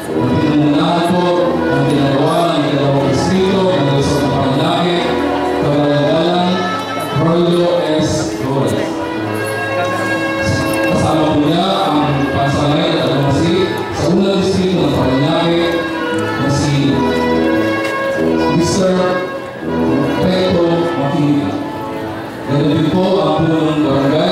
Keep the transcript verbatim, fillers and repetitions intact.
Pinungunahan po ang ginagawa ng ikalawang distrito ng Luzon ng Parañaque, Kabalagalang Rollo S. Flores. Kasama po niya ang pasanay at alumasi sa unang distrito ng Parañaque na si Mister Pedro Maquina. Ganun din po ang punong barangay